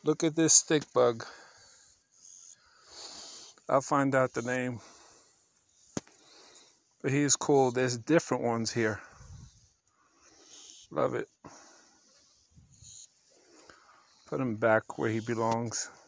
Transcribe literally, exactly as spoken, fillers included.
Look at this stick bug. I'll find out the name. But he's cool. There's different ones here. Love it. Put him back where he belongs.